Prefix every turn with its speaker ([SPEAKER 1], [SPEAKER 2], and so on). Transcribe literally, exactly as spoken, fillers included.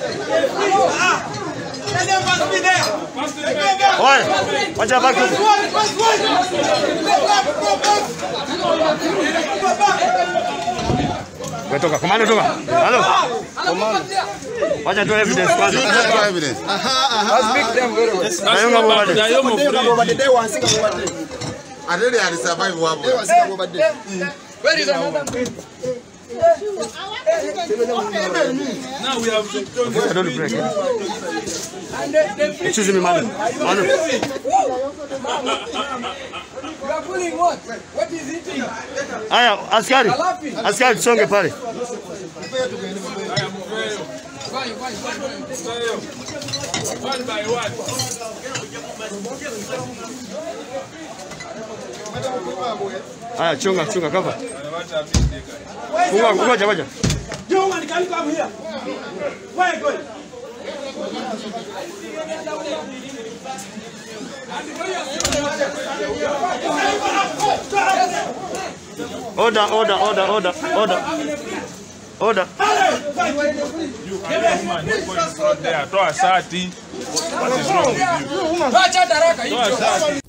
[SPEAKER 1] Oi, watch out back. Toka, komando toka. Hello. Komando. Wacha tu evidence kwanza. Evidence. Aha, aha. Speak them very well. Nayonga bobade. Nayonga bobade day one sika bobade. Adede ali survive wabo. Day one sika bobade. Where is another? Now we have I don't break. Excuse me, madam. Madam. You are pulling what? What is it? Aya, askari. Askari songe pale. One by one. Aya, chunga, chunga cover. Funga, ngoja, ngoja. You man, can you come here? Where are you going? Order, order, order, order, order. Order. You can woman, you go in front there. Toa sati. What is wrong with you? Toa sati.